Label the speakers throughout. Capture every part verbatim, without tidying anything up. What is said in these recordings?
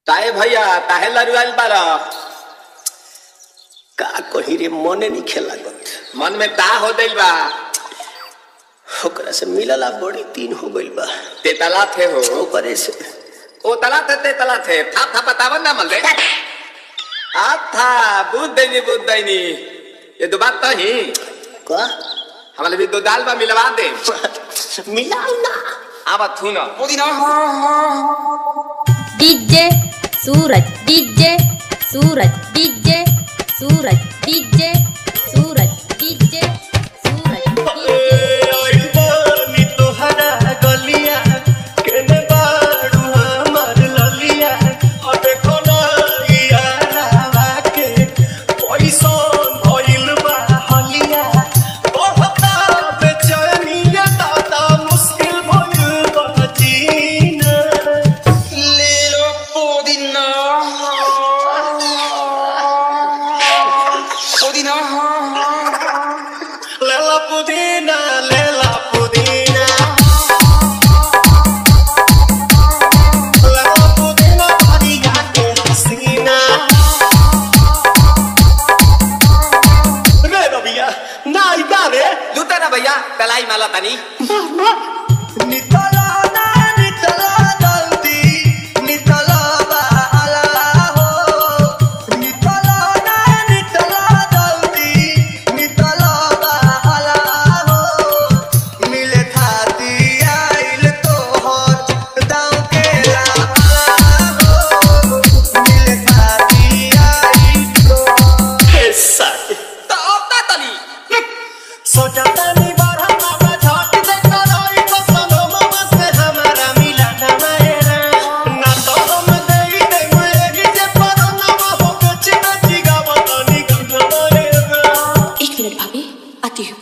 Speaker 1: ताए भैया ताहे लरुआल बारा
Speaker 2: का कही रे मने नहीं खेला गत
Speaker 1: मन में ता हो दिल बा
Speaker 2: ओकरा से मिलला बड़ी तीन हो गइल बा
Speaker 1: ते तला थे हो
Speaker 2: ओकरे से
Speaker 1: ओ तला थे ते तला थे था था बतावन ना मल दे आ था बुद्ध दैनी बुद्ध दैनी ये दो बात तो ही
Speaker 2: का
Speaker 1: हमारे भी दो दाल बा मिलवा दे
Speaker 2: मिलाओ ना
Speaker 1: आवा थू ना पुदीना
Speaker 3: DJ Suraj DJ Suraj DJ Suraj DJ Suraj DJ Suraj
Speaker 2: ओई बोनी तोहरा गलिया केने बाड़ू हमर ललिया ओ देखो ना यारा के पैसन भइल बा हलिया बहुता बेचैनिया दादा मुश्किल भइल बा जीना
Speaker 1: ले लो पुदीना पुदीना
Speaker 2: लेला पुदीना लेला पुदीना लेला पुदीना भरी गाके हसीना रे रबिया नाई बारे
Speaker 1: लूटा ना भैया तलाई माला तनी
Speaker 2: नितला ना नितला जल्दी नितला बाला हो नितला ना नितला जल्दी नितला बाला हो मिले खाती आइल तोहर दाव के लाला हो मिले खाती आइल तोहर सर
Speaker 1: तो ओता तनी
Speaker 2: सोचा तनी बार हमारा झाट दे करोई तो सनम से हमारा मिला ना मेरा ना तो हम दे दे मेरी जे पर ना हो कुछ ना जीगा बतानी गंगा मेरा
Speaker 3: एक मिनट भाभी आती हूँ।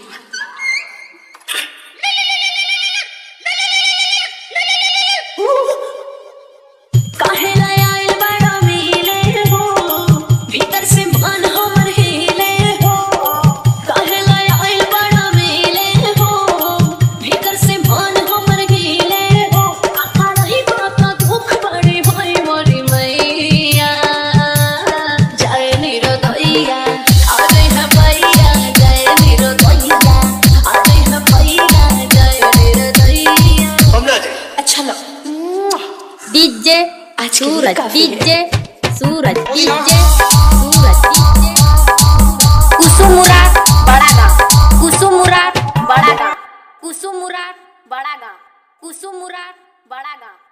Speaker 3: काहे लायल बड़ा मिले हो भीतर से मन हमर हिले हो काहे लायल बड़ा मिले हो भीतर से मन हमर हिले हो आका रही बात दुख बड़ी भाई मोरी मैया जाए निरो दैया आजे है भैया जाए निरो दैया आजे है भैया जाए निरो दैया
Speaker 2: हम ना जाए
Speaker 3: अच्छा लो DJ Suraj DJ Suraj DJ Suraj DJ Kusumura बड़ा गाँव कुसुमुरा बड़ा गाँव कुसुमुरा बड़ा गाँव कुसुमुरा बड़ा गाँव